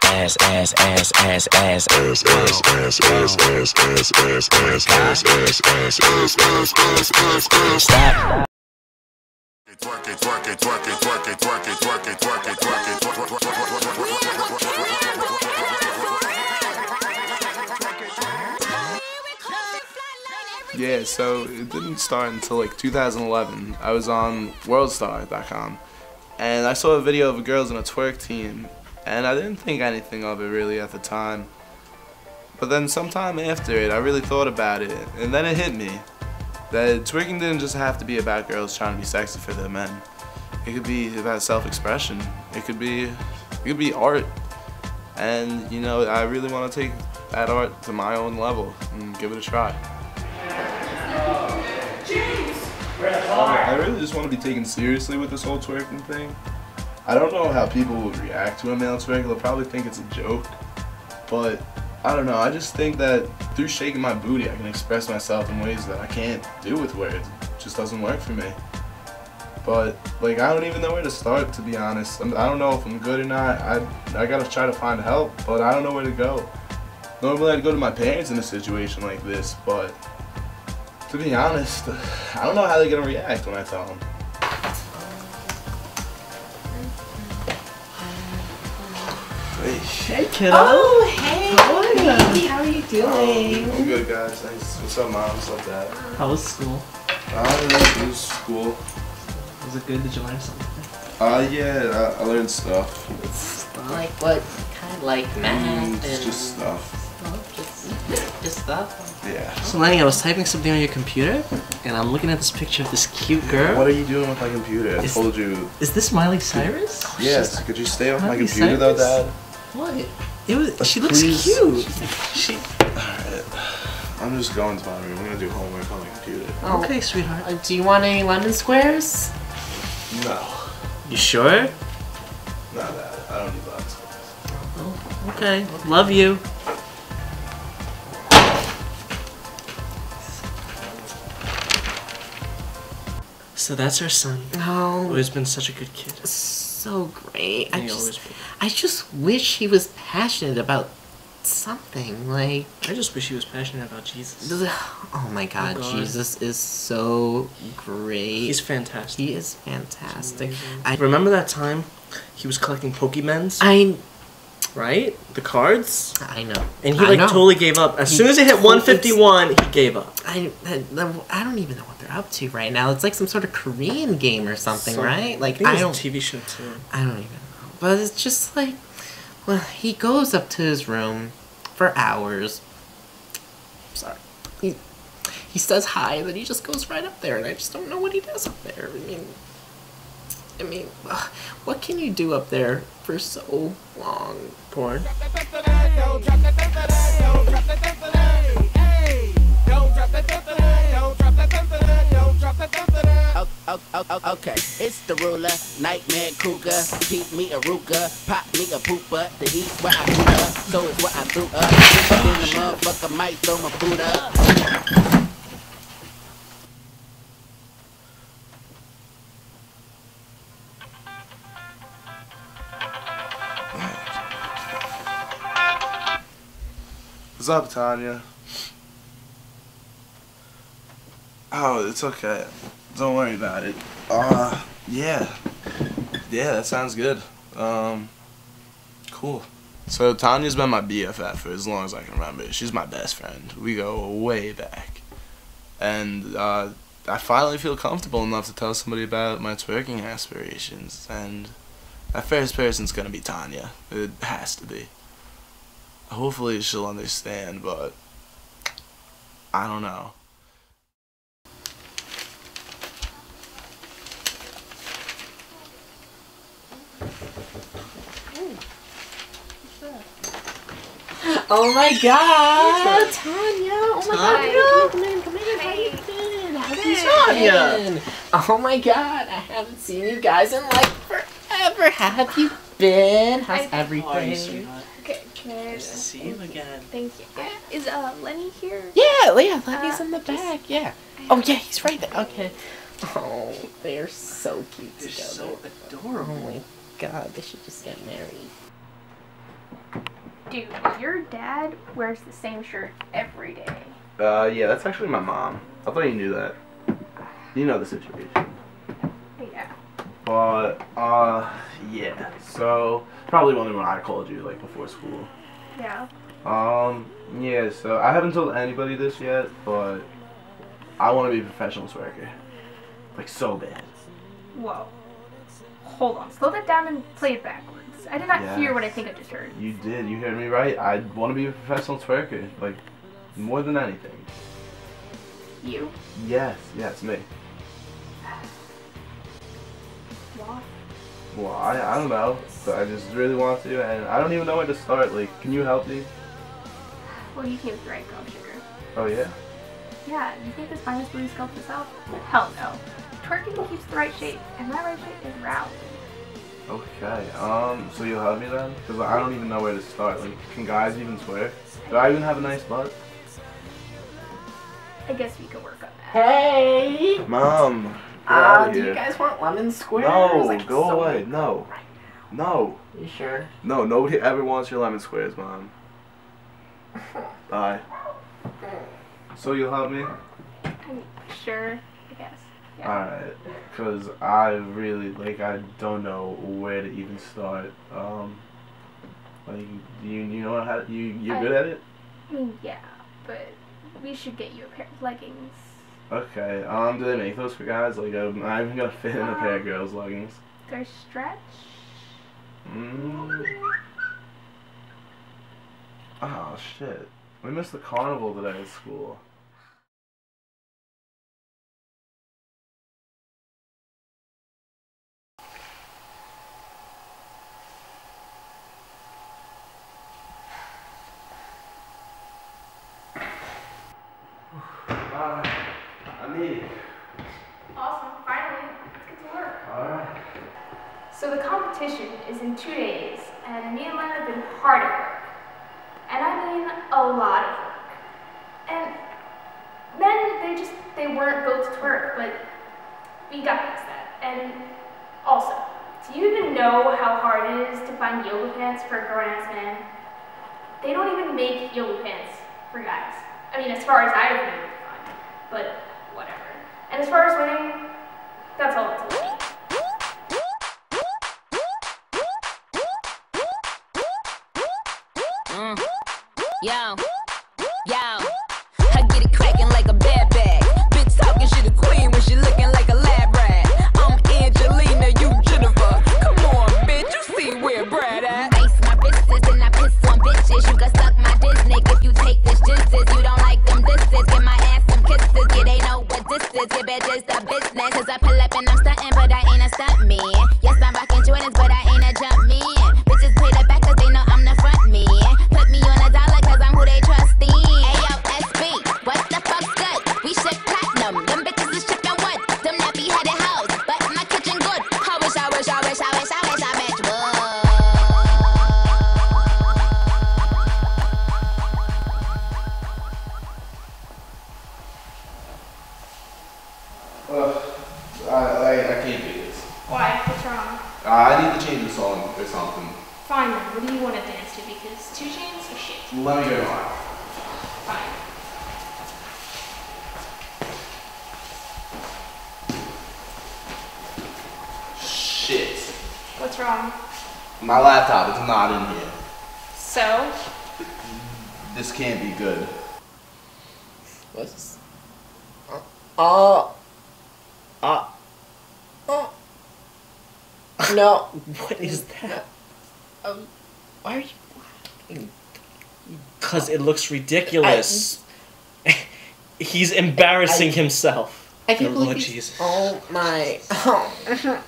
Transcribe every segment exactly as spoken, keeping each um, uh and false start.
ass, ass, ass, ass, ass, ass, ass, ass, ass, ass, ass, ass, ass, ass, ass, ass, ass, ass, ass, ass. Stop. Twerk it, twerk it, twerk it, twerk it, twerk it, twerk it, twerk it, twerk it, twerk it, twerk it. Yeah, so it didn't start until like two thousand eleven. I was on worldstar dot com and I saw a video of a girls in a twerk team, and I didn't think anything of it really at the time. But then sometime after it, I really thought about it, and then it hit me that twerking didn't just have to be about girls trying to be sexy for their men. It could be about self-expression. It could be, it could be art. And you know, I really want to take that art to my own level and give it a try. I really just want to be taken seriously with this whole twerking thing. I don't know how people would react to a male twerk. They'll probably think it's a joke, but I don't know. I just think that through shaking my booty, I can express myself in ways that I can't do with words. It just doesn't work for me. But like, I don't even know where to start, to be honest. I'm, I don't know if I'm good or not. I I gotta try to find help, but I don't know where to go. Normally, I'd go to my parents in a situation like this, but to be honest, I don't know how they're gonna react when I tell them. Hey kiddo. Oh, hey. How are you? Baby, how are you doing? I'm good, guys. Thanks. What's up, mom? What's up, dad? How was school? Uh, it was school. Was it good? Did you learn something? Uh, yeah, I, I learned stuff. Like what? Kind of like math Mm, and it's just stuff. stuff? Just, just stuff? Yeah. So Lenny, I was typing something on your computer, and I'm looking at this picture of this cute girl. What are you doing with my computer? I Is- told you. Is this Miley Cyrus? Yes. Could you stay off my Miley computer though, Cyrus? Dad? What? It was. She looks Please. cute. She. Alright. I'm just going to my room. I'm gonna do homework on my computer. Oh, Okay, sweetheart. uh, do you want any London squares? No. You sure? Not that. I don't need lots. Oh, okay. Love you. So that's our son. Oh, Always been such a good kid. so great. I He always just, will. I just wish he was passionate about something. Like, I just wish he was passionate about Jesus. oh my God, God. Jesus is so great. He's fantastic. He is fantastic. I I, remember that time he was collecting Pokemons, I, right? The cards, I know. and he I like know. totally gave up. As He soon as it hit totally- one fifty-one, he gave up. I, I, I don't even know what they're up to right now. It's like some sort of Korean game or something, So- right? I Like, think it I was don't, a T V show too. I don't even know. But it's just like, well, he goes up to his room for hours. Sorry. He, he says hi, and then he just goes right up there, and I just don't know what he does up there. I mean, I mean, ugh, what can you do up there for so long? Porn. Okay, it's the ruler, nightmare cougar, peep me a ruga, pop me a pooper, the east where I grew up, so it's what I threw up, but then the motherfucker might throw my food up. What's up, Tanya? Oh, it's okay. Don't worry about it. Uh, yeah. Yeah, that sounds good. Um, cool. So Tanya's been my B F F for as long as I can remember. She's my best friend. We go way back. And, uh, I finally feel comfortable enough to tell somebody about my twerking aspirations. And that first person's gonna be Tanya. It has to be. Hopefully she'll understand, but I don't know. Oh my God, Tanya! Oh my God, come in, come in. How you been? How's you been? Oh my God, I haven't seen you guys in like forever. How have you been? How's I- everything? Okay, can I? Nice to see you again. Thank you. Yeah. Is uh Lenny here? Yeah, yeah, Lenny's Uh, in the just- back. Yeah. Oh yeah, he's right there. Okay. Oh, they're so cute They're together. so Oh adorable. my God, they should just get married. Dude, your dad wears the same shirt every day. Uh, yeah, that's actually my mom. I thought you knew that. You know the situation. Yeah. But, uh, yeah. So, probably wondering why I called you, like, before school. Yeah. Um, yeah, so I haven't told anybody this yet, but I want to be a professional twerker. Like, so bad. Whoa. Hold on. Slow that down and play it backwards. I did not Yeah. hear what I think I just heard. You did, you heard me right. I want to be a professional twerker, like, more than anything. You? Yes, yeah, it's me. Why? Well, I, I don't know, but I just really want to, and I don't even know where to start. Like, can you help me? Well, you came with the right girl, sugar. Oh, yeah? Yeah, you think this finest booty sculpt itself? Hell no. Twerking keeps the right shape, and my right shape is round. Okay, um, so you'll help me then? Because I don't even know where to start. Like, can guys even twerk? Do I even have a nice butt? I guess we could work on that. Hey! Mom, get Uh, out of do here. you guys want lemon squares? No, Like, go so away. good No. right No. now. You sure? No, nobody ever wants your lemon squares, Mom. Bye. So you'll help me? I'm sure, I guess. Yeah. Alright. Because I really, like, I don't know where to even start. Um, like, you, you know how, you, you're good at it? I mean, yeah, but we should get you a pair of leggings. Okay, um, do they make those for guys? Like, I'm not even gonna fit in a pair of girls' leggings. They're stretch. Mm. Oh, shit. We missed the carnival today at school. Uh, I need. Awesome, finally, let's get to work. Alright. So the competition is in two days, and me and Len have been hard at work. And I mean a lot of work. And then they just, they weren't built to twerk, but we got past that. And also, do you even know how hard it is to find yoga pants for a grown-ass man? They don't even make yoga pants for guys. I mean, as far as I've been able to find, but whatever. And as far as winning, that's all it's about. Yo, yo, I get it cracking like a bad bag. Bitch talking, she the queen when she looking like a lab rat. I'm Angelina, you Jennifer. Come on, bitch, you see where Brad at? Ice my wrists and I piss on bitches. You can suck my Disney if you take this jinxes. You don't like them disses, give my ass some kisses. Yeah, they know what this is, your bitch is the business. Cause I pull up and I'm stunting, but I ain't a stunt man. Yes, I'm rocking Jordans, but I ain't a jump man. Bitches pay the back cause they know I'm the front man. Put me on a dollar cause I'm who they trust in. Ayo, S B, what the fuck's good? We ship platinum, them bitches is shipping wood. Them nappy headed hoes, but my kitchen good. I wish, I wish, I wish, I wish, I wish I bitch would. Ugh, I, I, I can't do this. Why? What's wrong? Uh, I need to change the song or something. Fine then, what do you want to dance to? Because two chains are shit. Let me go on. Fine. Shit. What's wrong? My laptop is not in here. So? This can't be good. What's... Uh... Uh... Uh... No. What is that? Um... Why are you laughing? Because it looks ridiculous. He's embarrassing I- himself. I can't Oh, believe Lord he's- Jesus. Oh my... Oh.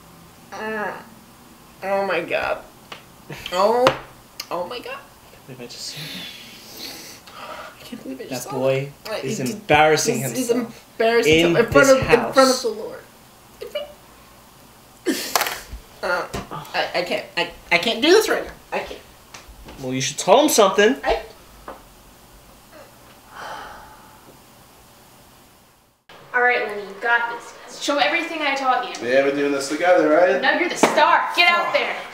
Oh my god. Oh. Oh my god. I can't believe I just saw that. I can't believe I That just saw boy that. is He's- embarrassing he's, he's himself. embarrassing in himself in front this of in front of house. the Lord. In front- Uh, I, I can't I, I can't do this right now. I can't. Well, you should tell him something. I, Alright, Lenny, you got this. Show everything I taught you. Yeah, we're doing this together, right? Now you're the star. Get out there.